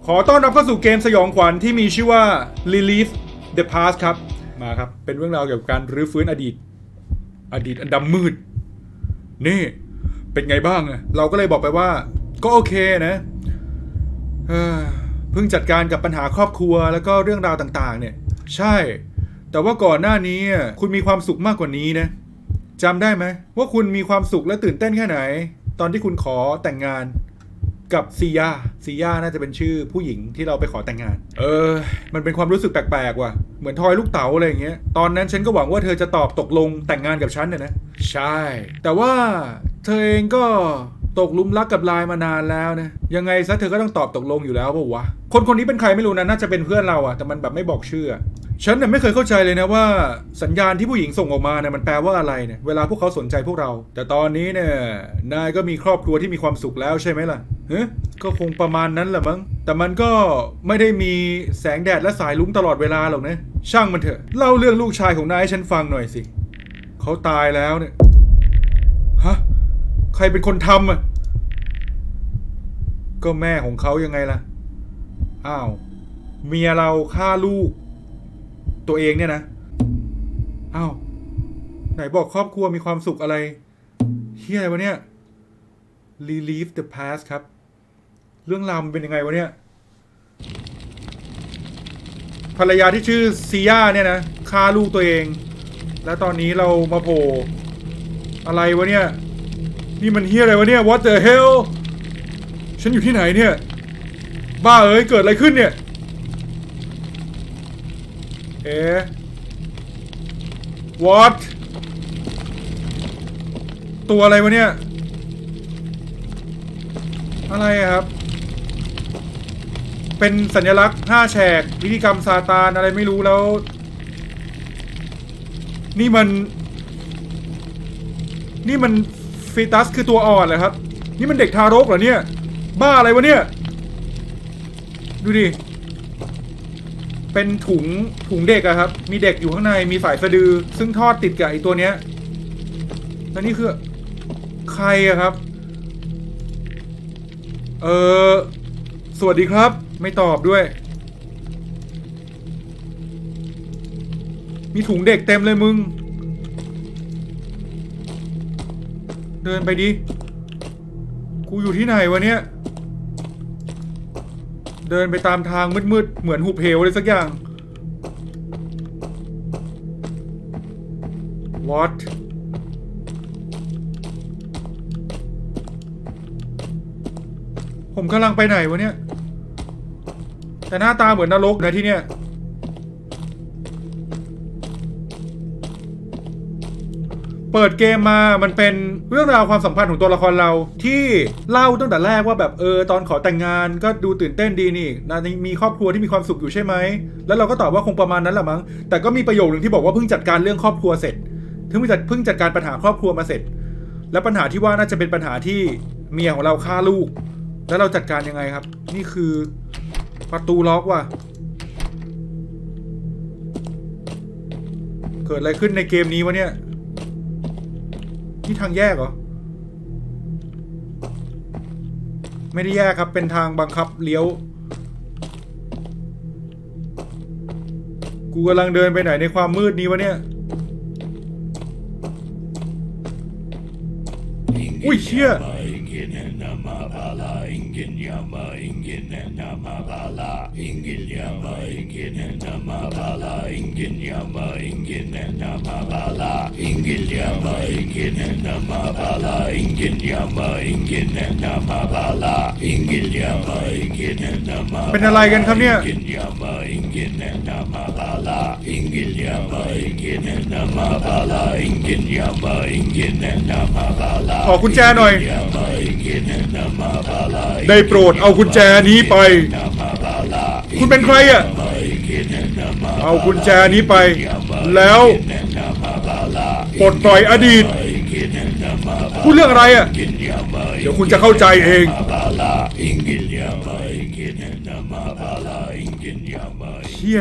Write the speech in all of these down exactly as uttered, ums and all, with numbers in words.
ขอต้อนรับเข้าสู่เกมสยองขวัญที่มีชื่อว่า Relive the Past ครับมาครับเป็นเรื่องราวเกี่ยวกับการรื้อฟื้นอดีตอดีตอันดำมืดนี่เป็นไงบ้างอะเราก็เลยบอกไปว่าก็โอเคนะเพิ่งจัดการกับปัญหาครอบครัวแล้วก็เรื่องราวต่างๆเนี่ยใช่แต่ว่าก่อนหน้านี้คุณมีความสุขมากกว่านี้นะจำได้ไหมว่าคุณมีความสุขและตื่นเต้นแค่ไหนตอนที่คุณขอแต่งงานกับซียาซียาน่าจะเป็นชื่อผู้หญิงที่เราไปขอแต่งงานเออมันเป็นความรู้สึกแปลกๆว่ะเหมือนทอยลูกเต๋าอะไรอย่างเงี้ยตอนนั้นฉันก็หวังว่าเธอจะตอบตกลงแต่งงานกับฉันเนี่ยนะใช่แต่ว่าเธอเองก็ตกลุมรักกับลายมานานแล้วนะยังไงซะเธอก็ต้องตอบตกลงอยู่แล้วป่ะวะคนคนนี้เป็นใครไม่รู้นะน่าจะเป็นเพื่อนเราอะแต่มันแบบไม่บอกชื่อฉันเนี่ยไม่เคยเข้าใจเลยนะว่าสัญญาณที่ผู้หญิงส่งออกมาเนี่ยมันแปลว่าอะไรเนี่ยเวลาพวกเขาสนใจพวกเราแต่ตอนนี้เนี่ยนายก็มีครอบครัวที่มีความสุขแล้วใช่ไหมล่ะเฮ้ยก็คงประมาณนั้นแหละมั้งแต่มันก็ไม่ได้มีแสงแดดและสายลุ้งตลอดเวลาหรอกนะช่างมันเถอะเล่าเรื่องลูกชายของนายให้ฉันฟังหน่อยสิเขาตายแล้วเนี่ยฮะใครเป็นคนทำอ่ะก็แม่ของเขายังไงล่ะอ้าวเมียเราฆ่าลูกตัวเองเนี่ยนะอ้าวไหนบอกครอบครัวมีความสุขอะไรเฮียอะไรวะเนี่ย Relive the Past ครับเรื่องราวมันเป็นยังไงวะเนี่ยภรรยาที่ชื่อซีย่าเนี่ยนะฆ่าลูกตัวเองแล้วตอนนี้เรามาโผล่อะไรวะเนี่ยนี่มันเฮียอะไรวะเนี่ย What the hell ฉันอยู่ที่ไหนเนี่ยบ้าเอ้ยเกิดอะไรขึ้นเนี่ยเอ๊ะ What ตัวอะไรวะเนี่ยอะไรครับเป็นสัญลักษณ์ห้าแฉกพิธีกรรมซาตานอะไรไม่รู้แล้วนี่มันนี่มันฟีตัสคือตัวอ่อนเหรอครับนี่มันเด็กทารกเหรอเนี่ยบ้าอะไรวะเนี่ยดูดิเป็นถุงถุงเด็กอะครับมีเด็กอยู่ข้างในมีสายสะดือซึ่งทอดติดกับไอ้ตัวเนี้ยแล้วนี่คือใครอะครับเออสวัสดีครับไม่ตอบด้วยมีถุงเด็กเต็มเลยมึงเดินไปดิกูอยู่ที่ไหนวะเนี่ยเดินไปตามทางมืดๆเหมือนหุบเหวเลยสักอย่าง What ผมกำลังไปไหนวะเนี่ยแต่หน้าตาเหมือนนรกนะที่เนี่ยเปิดเกมมามันเป็นเรื่องราวความสัมพันธ์ของตัวละครเราที่เล่าตั้งแต่แรกว่าแบบเออตอนขอแต่งงานก็ดูตื่นเต้นดีนี่นะมีครอบครัวที่มีความสุขอยู่ใช่ไหมแล้วเราก็ตอบว่าคงประมาณนั้นแหละมั้งแต่ก็มีประโยคนึงที่บอกว่าเพิ่งจัดการเรื่องครอบครัวเสร็จเพิ่งจัดเพิ่งจัดการปัญหาครอบครัวมาเสร็จแล้วปัญหาที่ว่าน่าจะเป็นปัญหาที่เมียของเราฆ่าลูกแล้วเราจัดการยังไงครับนี่คือประตูล็อกว่ะเกิดอะไรขึ้นในเกมนี้วะเนี่ยนี่ทางแยกเหรอไม่ได้แยกครับเป็นทางบังคับเลี้ยวกูกำลังเดินไปไหนในความมืดนี้วะเนี่ยอุ้ยเชี่ยเป็นอะไรกันครับเนี่ยขอกุญแจหน่อยได้โปรดเอากุญแจนี้ไปคุณเป็นใครอ่ะเอากุญแจนี้ไปแล้วปลดปล่อยอดีตพูดเรื่องอะไรอ่ะเดี๋ยวคุณจะเข้าใจเองเฮีย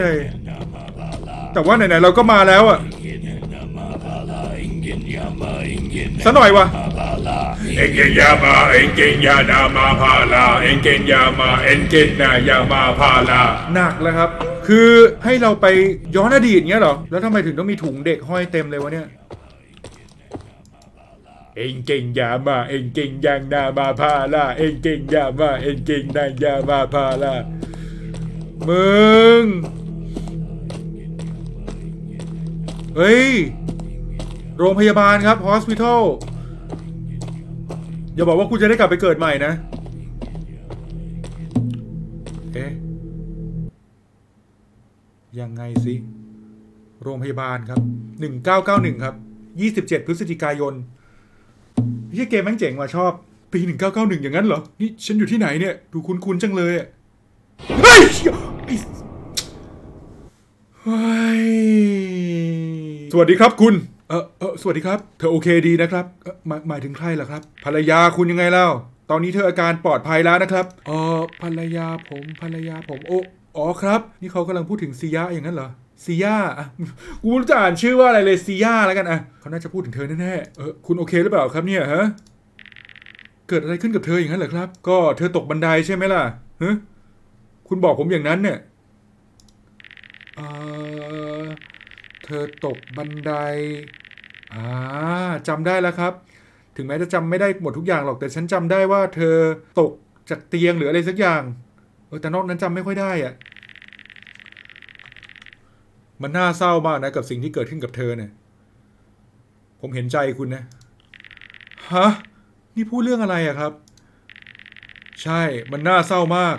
แต่ว่าไหนๆเราก็มาแล้วอ่ะซะหน่อยวะเอ็งเกนยามาเอ็งเกนยานามาพาลาเอ็งเกนยามาเอ็งเกนนายามาพาลาหนักแล้วครับคือให้เราไปย้อนอดีตเงี้ยเหรอแล้วทำไมถึงต้องมีถุงเด็กห้อยเต็มเลยวะเนี่ยเอ็งเก่งยามาเอ็งเก่งยางนามาพาลาเอ็งเก่งยามาเอ็งเก่งนายามาพาลามึงเฮ้ยโรงพยาบาลครับ hospital อย่าบอกว่ากูจะได้กลับไปเกิดใหม่นะเอ๊ะยังไงสิโรงพยาบาลครับหนึ่งเก้าเก้าหนึ่งครับยี่สิบเจ็ดพฤศจิกายนนี่เกมแม่งเจ๋งว่ะชอบปีหนึ่งเก้าเก้าหนึ่งอย่างนั้นเหรอนี่ฉันอยู่ที่ไหนเนี่ยดูคุ้นๆจังเลยอ่ะเฮ้ยสวัสดีครับคุณเออเออสวัสดีครับเธอโอเคดีนะครับเออหมายหมายถึงใครเหรอครับภรรยาคุณยังไงเล่าตอนนี้เธออาการปลอดภัยแล้วนะครับเออภรรยาผมภรรยาผมโอ้อ๋อครับนี่เขากำลังพูดถึงซีย่าอย่างนั้นเหรอซีย่าอ่ะกูรู้จะอ่านชื่อว่าอะไรเลยซีย่าแล้วกันอ่ะเขาน่าจะพูดถึงเธอแน่ๆเออคุณโอเคหรือเปล่าครับเนี่ยฮะเกิดอะไรขึ้นกับเธออย่างนั้นเหรอครับก็เธอตกบันไดใช่ไหมล่ะฮะคุณบอกผมอย่างนั้นเนี่ยเออเธอตกบันไดอ่าจำได้แล้วครับถึงแม้จะจำไม่ได้หมดทุกอย่างหรอกแต่ฉันจำได้ว่าเธอตกจากเตียงหรืออะไรสักอย่างเออแต่นอกนั้นจำไม่ค่อยได้อ่ะมันน่าเศร้ามากนะกับสิ่งที่เกิดขึ้นกับเธอเนี่ยผมเห็นใจคุณนะฮะนี่พูดเรื่องอะไรอะครับใช่มันน่าเศร้ามาก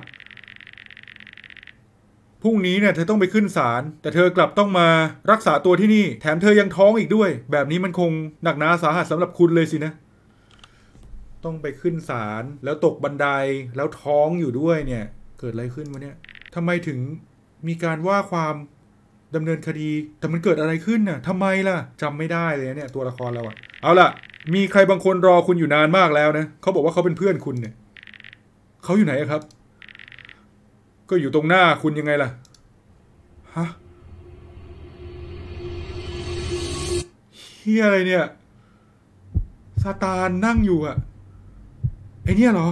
พรุ่งนี้เนี่ยเธอต้องไปขึ้นศาลแต่เธอกลับต้องมารักษาตัวที่นี่แถมเธอยังท้องอีกด้วยแบบนี้มันคงหนักหนาสาหัสสำหรับคุณเลยสินะต้องไปขึ้นศาลแล้วตกบันไดแล้วท้องอยู่ด้วยเนี่ยเกิดอะไรขึ้นวะเนี่ยทำไมถึงมีการว่าความดำเนินคดีแต่มันเกิดอะไรขึ้นน่ะทำไมล่ะจำไม่ได้เลยเนี่ยตัวละครเราอะเอาล่ะมีใครบางคนรอคุณอยู่นานมากแล้วนะเขาบอกว่าเขาเป็นเพื่อนคุณเนี่ยเขาอยู่ไหนครับก็อยู่ตรงหน้าคุณยังไงล่ะฮะเฮียอะไรเนี่ยซาตานนั่งอยู่อะไอเนี่ยเหรอ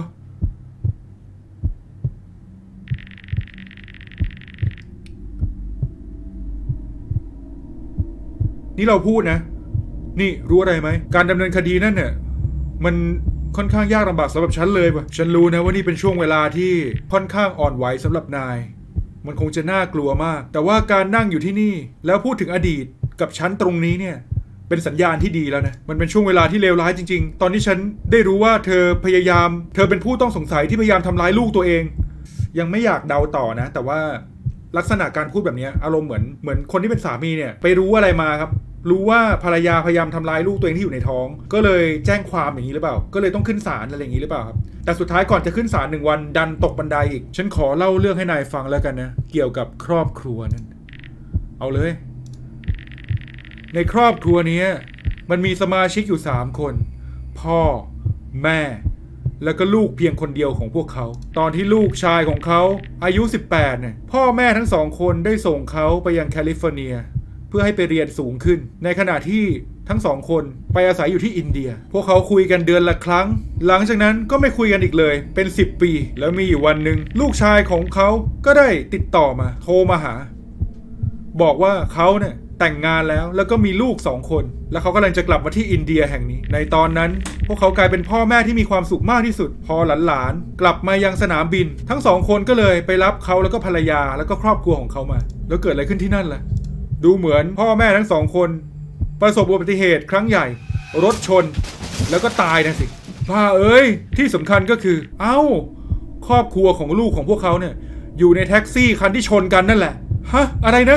นี่เราพูดนะนี่รู้อะไรไหมการดำเนินคดีนั่นเนี่ยมันค่อนข้างยากลำบากสำหรับฉันเลยว่ะฉันรู้นะว่านี่เป็นช่วงเวลาที่ค่อนข้างอ่อนไหวสำหรับนายมันคงจะน่ากลัวมากแต่ว่าการนั่งอยู่ที่นี่แล้วพูดถึงอดีตกับฉันตรงนี้เนี่ยเป็นสัญญาณที่ดีแล้วนะมันเป็นช่วงเวลาที่เลวร้ายจริงๆตอนที่ฉันได้รู้ว่าเธอพยายามเธอเป็นผู้ต้องสงสัยที่พยายามทำร้ายลูกตัวเองยังไม่อยากเดาต่อนะแต่ว่าลักษณะการพูดแบบนี้อารมณ์เหมือนเหมือนคนที่เป็นสามีเนี่ยไปรู้อะไรมาครับรู้ว่าภรรยาพยายามทำร้ายลูกตัวเองที่อยู่ในท้องก็เลยแจ้งความอย่างนี้หรือเปล่าก็เลยต้องขึ้นศาลอะไรอย่างนี้หรือเปล่าครับแต่สุดท้ายก่อนจะขึ้นศาลหนึ่งวันดันตกบันไดอีกฉันขอเล่าเรื่องให้นายฟังแล้วกันนะเกี่ยวกับครอบครัวนั้นเอาเลยในครอบครัวนี้มันมีสมาชิกอยู่สามคนพ่อแม่แล้วก็ลูกเพียงคนเดียวของพวกเขาตอนที่ลูกชายของเขาอายุสิบแปดเนี่ยพ่อแม่ทั้งสองคนได้ส่งเขาไปยังแคลิฟอร์เนียเพื่อให้ไปเรียนสูงขึ้นในขณะที่ทั้งสองคนไปอาศัยอยู่ที่อินเดียพวกเขาคุยกันเดือนละครั้งหลังจากนั้นก็ไม่คุยกันอีกเลยเป็นสิบปีแล้วมีอยู่วันหนึ่งลูกชายของเขาก็ได้ติดต่อมาโทรมาหาบอกว่าเขาเนี่ยแต่งงานแล้วแล้วก็มีลูกสองคนแล้วเขากำลังจะกลับมาที่อินเดียแห่งนี้ในตอนนั้นพวกเขากลายเป็นพ่อแม่ที่มีความสุขมากที่สุดพอหลานๆกลับมายังสนามบินทั้งสองคนก็เลยไปรับเขาแล้วก็ภรรยาแล้วก็ครอบครัวของเขามาแล้วเกิดอะไรขึ้นที่นั่นล่ะดูเหมือนพ่อแม่ทั้งสองคนประสบอุบัติเหตุครั้งใหญ่รถชนแล้วก็ตายนะสิพ่อเอ้ยที่สำคัญก็คือเอ้าครอบครัวของลูกของพวกเขาเนี่ยอยู่ในแท็กซี่คันที่ชนกันนั่นแหละฮะอะไรนะ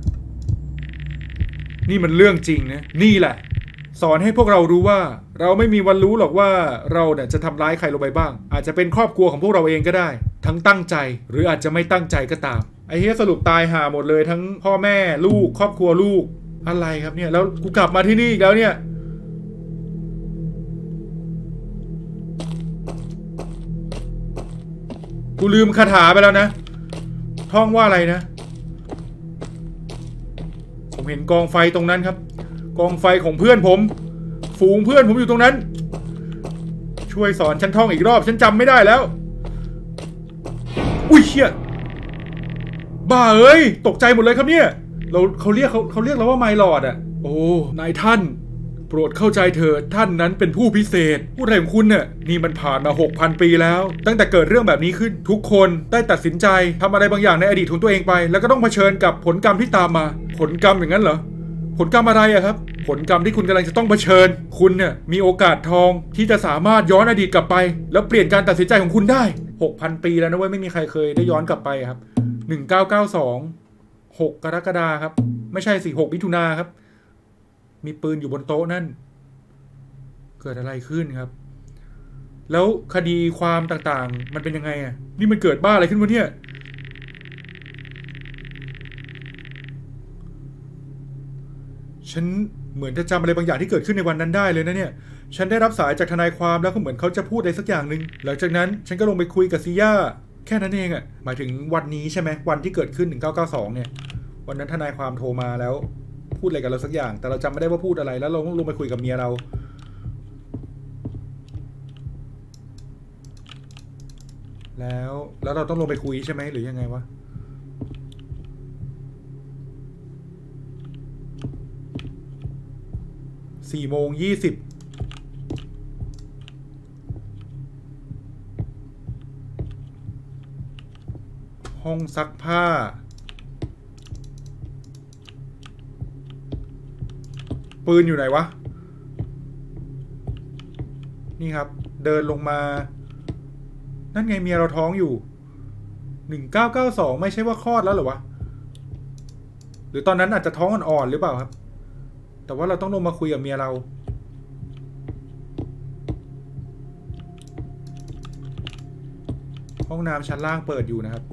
นี่มันเรื่องจริงนะนี่แหละสอนให้พวกเรารู้ว่าเราไม่มีวันรู้หรอกว่าเราเนี่ยจะทำร้ายใครลงไปบ้างอาจจะเป็นครอบครัวของพวกเราเองก็ได้ทั้งตั้งใจหรืออาจจะไม่ตั้งใจก็ตามไอ้เหี้ยสรุปตายห่าหมดเลยทั้งพ่อแม่ลูกครอบครัวลูกอะไรครับเนี่ยแล้วกูกลับมาที่นี่อีกแล้วเนี่ยกูลืมคาถาไปแล้วนะท่องว่าอะไรนะผมเห็นกองไฟตรงนั้นครับกองไฟของเพื่อนผมฝูงเพื่อนผมอยู่ตรงนั้นช่วยสอนฉันท่องอีกรอบฉันจำไม่ได้แล้วอุ้ยเชี่ยบ้าเอ้ยตกใจหมดเลยครับเนี่ยเราเขาเรียกเขาเขาเรียกเราว่าไมลอร์ดอ่ะโอ้นายท่านโปรดเข้าใจเถิดท่านนั้นเป็นผู้พิเศษพูดอะไรของคุณเนี่ยนี่มันผ่านมา หกพัน ปีแล้วตั้งแต่เกิดเรื่องแบบนี้ขึ้นทุกคนได้ตัดสินใจทำอะไรบางอย่างในอดีตของตัวเองไปแล้วก็ต้องเผชิญกับผลกรรมที่ตามมาผลกรรมอย่างนั้นเหรอผลกรรมอะไรอะครับผลกรรมที่คุณกำลังจะต้องเผชิญคุณเนี่ยมีโอกาสทองที่จะสามารถย้อนอดีตกลับไปแล้วเปลี่ยนการตัดสินใจของคุณได้ หกพัน ปีแล้วนะเว้ยไม่มีใครเคยได้ย้อนกลับไปครับหนึ่งเก้าเก้าสอง หกกรกฎาคมครับไม่ใช่สิหกมิถุนาครับมีปืนอยู่บนโต๊ะนั่นเกิดอะไรขึ้นครับแล้วคดีความต่างๆมันเป็นยังไงอ่ะนี่มันเกิดบ้าอะไรขึ้นวะเนี่ยฉันเหมือนจะจำอะไรบางอย่างที่เกิดขึ้นในวันนั้นได้เลยนะเนี่ยฉันได้รับสายจากทนายความแล้วก็เหมือนเขาจะพูดอะไรสักอย่างหนึ่งหลังจากนั้นฉันก็ลงไปคุยกับซีย่าแค่นั้นเองอ่ะหมายถึงวันนี้ใช่ไหมวันที่เกิดขึ้นหนึ่งเก้าเก้าสองเนี่ยวันนั้นทนายความโทรมาแล้วพูดอะไรกับเราสักอย่างแต่เราจำไม่ได้ว่าพูดอะไรแล้วเราต้องลงไปคุยกับเมียเราแล้วแล้วเราต้องลงไปคุยใช่ไหมหรือยังไงวะสี่โมงยี่สิบห้องซักผ้าปืนอยู่ไหนวะนี่ครับเดินลงมานั่นไงเมียเราท้องอยู่หนึ่งเก้าเก้าสองไม่ใช่ว่าคลอดแล้วเหรอวะหรือตอนนั้นอาจจะท้องอ่อนๆหรือเปล่าครับแต่ว่าเราต้องลงมาคุยกับเมียเราห้องน้ำชั้นล่างเปิดอยู่นะครับ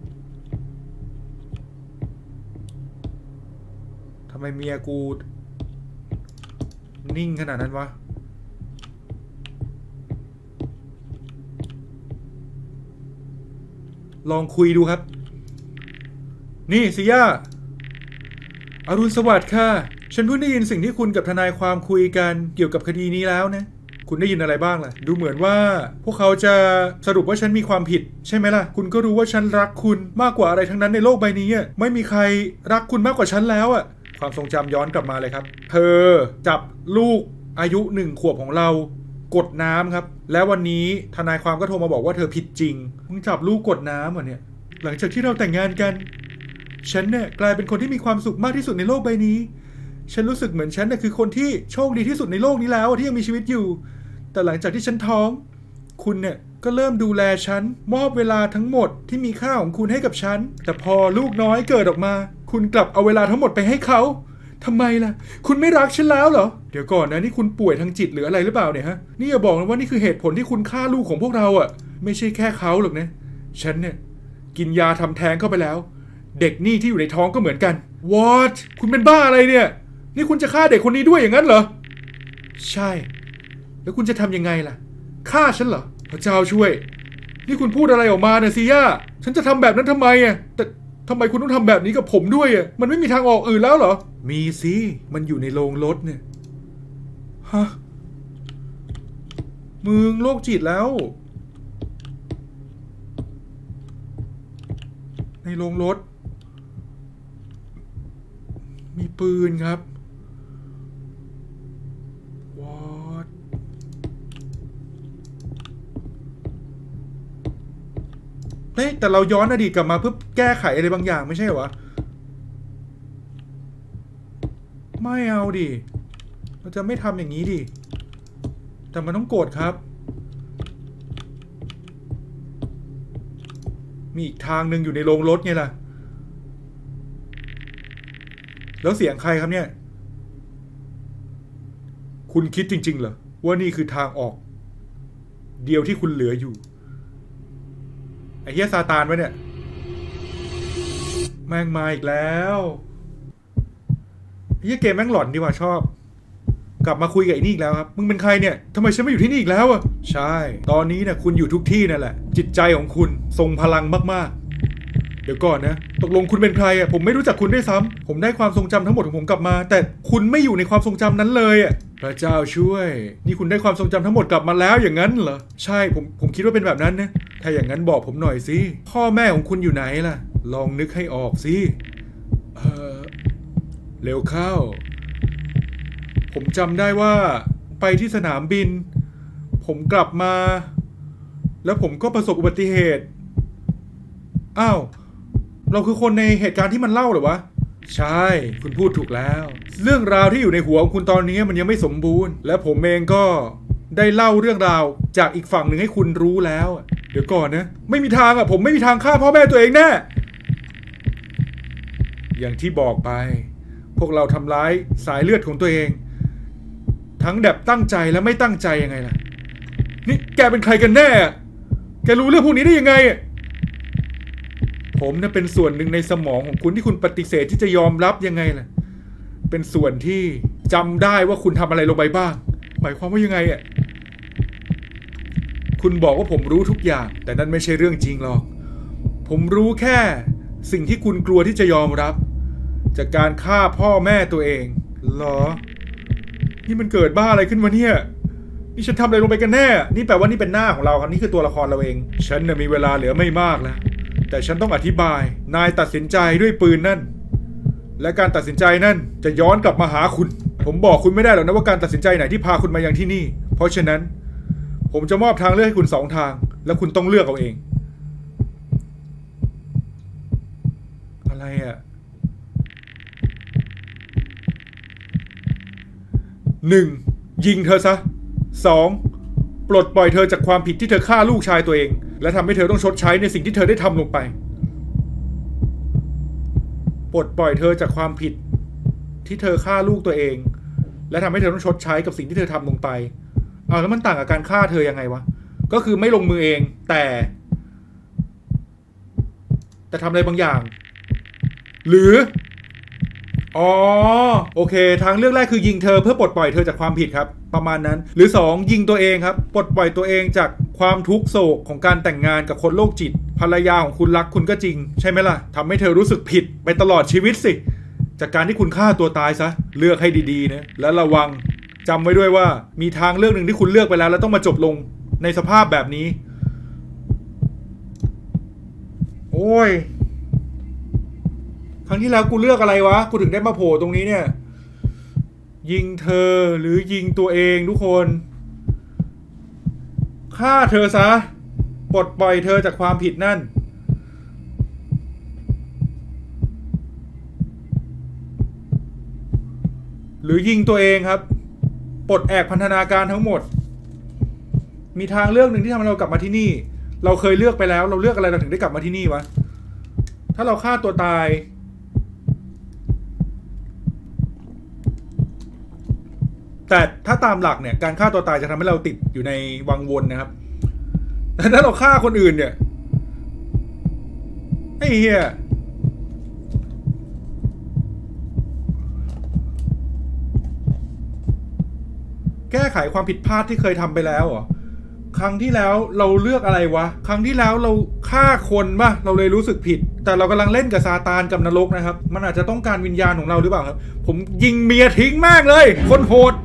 ทำไมเมียกูนิ่งขนาดนั้นวะลองคุยดูครับนี่ซิย่าอรุณสวัสดิ์ค่ะฉันเพิ่งได้ยินสิ่งที่คุณกับทนายความคุยกันเกี่ยวกับคดีนี้แล้วนะคุณได้ยินอะไรบ้างล่ะดูเหมือนว่าพวกเขาจะสรุปว่าฉันมีความผิดใช่ไหมล่ะคุณก็รู้ว่าฉันรักคุณมากกว่าอะไรทั้งนั้นในโลกใบนี้ไม่มีใครรักคุณมากกว่าฉันแล้วอ่ะความทรงจำย้อนกลับมาเลยครับเธอจับลูกอายุหนึ่งขวบของเรากดน้ำครับแล้ววันนี้ทนายความก็โทรมาบอกว่าเธอผิดจริงมึงจับลูกกดน้ำเหรอเนี่ยหลังจากที่เราแต่งงานกันฉันเนี่ยกลายเป็นคนที่มีความสุขมากที่สุดในโลกใบนี้ฉันรู้สึกเหมือนฉันน่ะคือคนที่โชคดีที่สุดในโลกนี้แล้วที่ยังมีชีวิตอยู่แต่หลังจากที่ฉันท้องคุณเนี่ยก็เริ่มดูแลฉันมอบเวลาทั้งหมดที่มีค่าของคุณให้กับฉันแต่พอลูกน้อยเกิดออกมาคุณกลับเอาเวลาทั้งหมดไปให้เขาทำไมล่ะคุณไม่รักฉันแล้วเหรอเดี๋ยวก่อนนะนี่คุณป่วยทางจิตหรืออะไรหรือเปล่าเนี่ยฮะนี่อย่าบอกนะว่านี่คือเหตุผลที่คุณฆ่าลูกของพวกเราอ่ะไม่ใช่แค่เขาหรอกนะฉันเนี่ยกินยาทำแท้งเข้าไปแล้วเด็กนี่ที่อยู่ในท้องก็เหมือนกัน What คุณเป็นบ้าอะไรเนี่ยนี่คุณจะฆ่าเด็กคนนี้ด้วยอย่างนั้นเหรอใช่แล้วคุณจะทำยังไงล่ะฆ่าฉันเหรอพระเจ้าช่วยนี่คุณพูดอะไรออกมาเนี่ยซิย่าฉันจะทำแบบนั้นทำไมอ่ะแต่ทำไมคุณต้องทำแบบนี้กับผมด้วยอ่ะมันไม่มีทางออกอื่นแล้วเหรอมีสิมันอยู่ในโรงรถเนี่ยฮะมึงโรคจิตแล้วในโรงรถมีปืนครับว้าเฮ้ยแต่เราย้อนอดีตกลับมาเพื่อแก้ไขอะไรบางอย่างไม่ใช่เหรอวะไม่เอาดิเราจะไม่ทำอย่างนี้ดิแต่มันต้องโกรธครับมีอีกทางหนึ่งอยู่ในโรงรถไงล่ะแล้วเสียงใครครับเนี่ยคุณคิดจริงๆเหรอว่านี่คือทางออกเดียวที่คุณเหลืออยู่ไอ้เหี้ยซาตานวะเนี่ยแม่งมาอีกแล้วไอ้เหี้ยเกมแม่งหลอนดีว่ะชอบกลับมาคุยกับไอ้นี่อีกแล้วครับมึงเป็นใครเนี่ยทำไมฉันไม่อยู่ที่นี่อีกแล้วอ่ะใช่ตอนนี้เนี่ยคุณอยู่ทุกที่นั่นแหละจิตใจของคุณทรงพลังมากๆเดี๋ยวก่อนนะตกลงคุณเป็นใครอ่ะผมไม่รู้จักคุณด้วยซ้ำผมได้ความทรงจำทั้งหมดของผมกลับมาแต่คุณไม่อยู่ในความทรงจำนั้นเลยอ่ะพระเจ้าช่วยนี่คุณได้ความทรงจำทั้งหมดกลับมาแล้วอย่างนั้นเหรอใช่ผมผมคิดว่าเป็นแบบนั้นนะถ้าอย่างนั้นบอกผมหน่อยสิพ่อแม่ของคุณอยู่ไหนล่ะลองนึกให้ออกสิเออเร็วเข้าผมจำได้ว่าไปที่สนามบินผมกลับมาแล้วผมก็ประสบอุบัติเหตุอ้าวเราคือคนในเหตุการณ์ที่มันเล่าเหรอวะใช่คุณพูดถูกแล้วเรื่องราวที่อยู่ในหัวของคุณตอนนี้มันยังไม่สมบูรณ์และผมเองก็ได้เล่าเรื่องราวจากอีกฝั่งหนึ่งให้คุณรู้แล้วเดี๋ยวก่อนนะไม่มีทางอ่ะผมไม่มีทางฆ่าพ่อแม่ตัวเองแน่อย่างที่บอกไปพวกเราทำร้ายสายเลือดของตัวเองทั้งแบบตั้งใจและไม่ตั้งใจยังไงล่ะนี่แกเป็นใครกันแน่แกรู้เรื่องพวกนี้ได้ยังไงผมน่ะเป็นส่วนหนึ่งในสมองของคุณที่คุณปฏิเสธที่จะยอมรับยังไงล่ะเป็นส่วนที่จำได้ว่าคุณทำอะไรลงไปบ้างหมายความว่ายังไงอ่ะคุณบอกว่าผมรู้ทุกอย่างแต่นั่นไม่ใช่เรื่องจริงหรอกผมรู้แค่สิ่งที่คุณกลัวที่จะยอมรับจากการฆ่าพ่อแม่ตัวเองเหรอนี่มันเกิดบ้าอะไรขึ้นมาเนี่ยนี่ฉันทำอะไรลงไปกันแน่นี่แปลว่านี่เป็นหน้าของเราครับนี่คือตัวละครเราเองฉันน่ะมีเวลาเหลือไม่มากแล้วแต่ฉันต้องอธิบายนายตัดสินใจด้วยปืนนั่นและการตัดสินใจนั่นจะย้อนกลับมาหาคุณผมบอกคุณไม่ได้หรอกนะว่าการตัดสินใจไหนที่พาคุณมายังที่นี่เพราะฉะนั้นผมจะมอบทางเลือกให้คุณสองทางแล้วคุณต้องเลือกเอาเองอะไรอ่ะหนึ่งยิงเธอซะสองปลดปล่อยเธอจากความผิดที่เธอฆ่าลูกชายตัวเองและทำให้เธอต้องชดใช้ในสิ่งที่เธอได้ทำลงไปปลดปล่อยเธอจากความผิดที่เธอฆ่าลูกตัวเองและทำให้เธอต้องชดใช้กับสิ่งที่เธอทำลงไปอ้าวแล้วมันต่างกับการฆ่าเธอยังไงวะก็คือไม่ลงมือเองแต่แต่ทำอะไรบางอย่างหรืออ๋อโอเคทางเลือกแรกคือยิงเธอเพื่อปลดปล่อยเธอจากความผิดครับประมาณนั้นหรือสองยิงตัวเองครับปลดปล่อยตัวเองจากความทุกข์โศกของการแต่งงานกับคนโรคจิตภรรยาของคุณรักคุณก็จริงใช่ไหมล่ะทำให้เธอรู้สึกผิดไปตลอดชีวิตสิจากการที่คุณฆ่าตัวตายซะเลือกให้ดีๆนะและระวังจำไว้ด้วยว่ามีทางเลือกหนึ่งที่คุณเลือกไปแล้วแล้วต้องมาจบลงในสภาพแบบนี้โอ้ยครั้งที่แล้วกูเลือกอะไรวะกูถึงได้มาโผล่ตรงนี้เนี่ยยิงเธอหรือยิงตัวเองทุกคนฆ่าเธอซะปลดปล่อยเธอจากความผิดนั่นหรือยิงตัวเองครับปลดแอกพันธนาการทั้งหมดมีทางเลือกหนึ่งที่ทำให้เรากลับมาที่นี่เราเคยเลือกไปแล้วเราเลือกอะไรเราถึงได้กลับมาที่นี่วะถ้าเราฆ่าตัวตายแต่ถ้าตามหลักเนี่ยการฆ่าตัวตายจะทำให้เราติดอยู่ในวังวนนะครับแต่ถ้าเราฆ่าคนอื่นเนี่ยไอ้เหี้ยแก้ไขความผิดพลาดที่เคยทำไปแล้วเหรอครั้งที่แล้วเราเลือกอะไรวะครั้งที่แล้วเราฆ่าคนป่ะเราเลยรู้สึกผิดแต่เรากำลังเล่นกับซาตานกับนรกนะครับมันอาจจะต้องการวิญญาณของเราหรือเปล่าครับผมยิงเมียทิ้งมากเลยคนโหด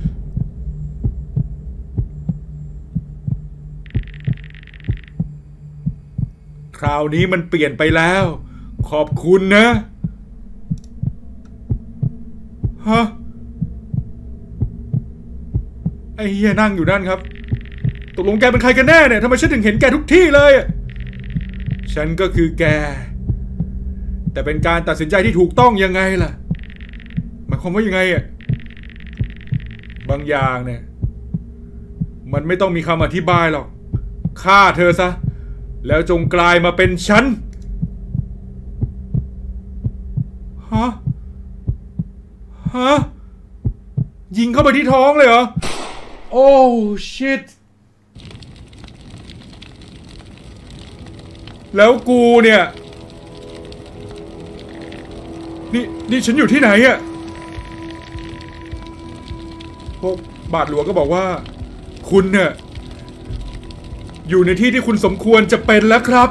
คราวนี้มันเปลี่ยนไปแล้วขอบคุณนะฮะไอ้เหี้ยนั่งอยู่นั่นครับตกลงแกเป็นใครกันแน่เนี่ยทำไมฉันถึงเห็นแกทุกที่เลยฉันก็คือแกแต่เป็นการตัดสินใจที่ถูกต้องยังไงล่ะหมายความว่ายังไงอ่ะบางอย่างเนี่ยมันไม่ต้องมีคำอธิบายหรอกฆ่าเธอซะแล้วจงกลายมาเป็นฉันฮะฮะยิงเข้าไปที่ท้องเลยเหรอโอ้ชิตแล้วกูเนี่ยนี่นี่ฉันอยู่ที่ไหนอะพวกบาทหลวงก็บอกว่าคุณเนี่ยอยู่ในที่ที่คุณสมควรจะเป็นแล้วครับ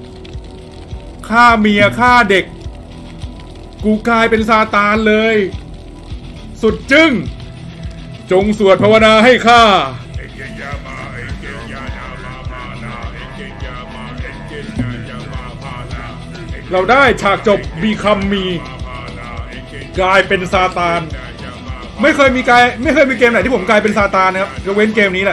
ฆ่าเมียฆ่าเด็กกูกลายเป็นซาตานเลยสุดจึ้งจงสวดภาวนาให้ข้าเราได้ฉากจบบีคัมมีกลายเป็นซาตานไม่เคยมีกายไม่เคยมีเกมไหนที่ผมกลายเป็นซาตานนะครับยกเว้นเกมนี้แหละ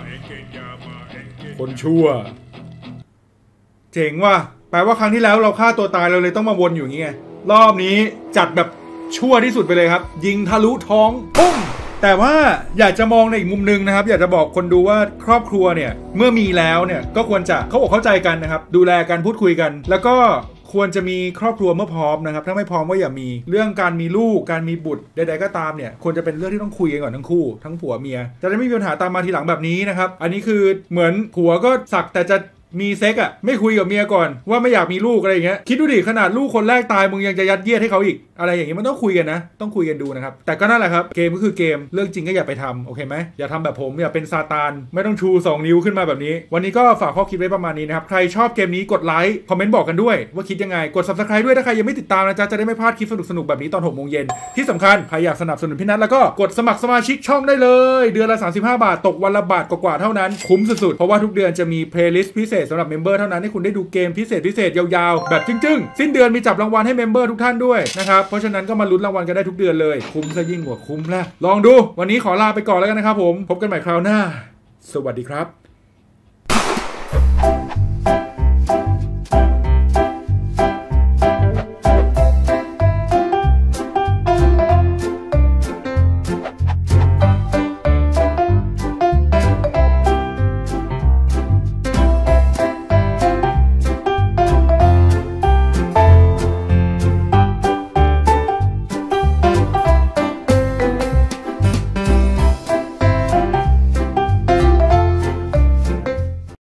คนชั่วเจ๋งว่ะแปลว่าครั้งที่แล้วเราฆ่าตัวตายเราเลยต้องมาวนอยู่อย่างงี้ไงรอบนี้จัดแบบชั่วที่สุดไปเลยครับยิงทะลุท้องปุ้งแต่ว่าอยากจะมองในอีกมุมนึงนะครับอยากจะบอกคนดูว่าครอบครัวเนี่ยเมื่อมีแล้วเนี่ยก็ควรจะเข้าอกเข้าใจกันนะครับดูแลกันพูดคุยกันแล้วก็ควรจะมีครอบครัวเมื่อพร้อมนะครับถ้าไม่พร้อมก็อย่ามีเรื่องการมีลูกการมีบุตรใดๆก็ตามเนี่ยควรจะเป็นเรื่องที่ต้องคุยกันก่อนทั้งคู่ทั้งผัวเมียจะได้ไม่มีปัญหาตามมาทีหลังแบบนี้นะครับอันนี้คือเหมือนผัวก็สักแต่จะมีเซ็กอะไม่คุยกับเมียก่อนว่าไม่อยากมีลูกอะไรอย่างเงี้ยคิดดูดิขนาดลูกคนแรกตายมึงยังจะยัดเยียดให้เขาอีกอะไรอย่างเงี้ยมันต้องคุยกันนะต้องคุยกันดูนะครับแต่ก็นั่นแหละครับเกมก็คือเกมเรื่องจริงก็อย่าไปทำโอเคไหมอย่าทำแบบผมอย่าเป็นซาตานไม่ต้องชูสองนิ้วขึ้นมาแบบนี้วันนี้ก็ฝากข้อคิดไว้ประมาณนี้นะครับใครชอบเกมนี้กดไลค์คอมเมนต์บอกกันด้วยว่าคิดยังไงกด ซับสไครบ์ ด้วยถ้าใครยังไม่ติดตามนะจ๊ะจะได้ไม่พลาดคลิปสนุกๆแบบนี้ตอนหกโมงเย็นที่สำคัญใครอยากสนับสนุนพี่นัทแล้วก็กดสมัครสมาชิกช่องได้เลยเดือนละสามสิบห้าบาทตกวันละบาทกว่าๆเท่านั้นคุ้มสุดๆเพราะว่าทุกเดือนจะมีเพลย์ลิสต์พิเศษสำหรับเมมเบอร์เท่านั้นให้คุณได้ดูเกมพิเศษพิเศษยาวๆแบบจึ้งๆสิ้นเดือนมีจับรางวัลให้เมมเบอร์ทุกท่านด้วยนะครับเพราะฉะนั้นก็มาลุ้นรางวัลกันได้ทุกเดือนเลยคุ้มซะยิ่งกว่าคุ้มแล้วลองดูวันนี้ขอลาไปก่อนแล้วกันนะครับผมพบกันใหม่คราวหน้าสวัสดีครับ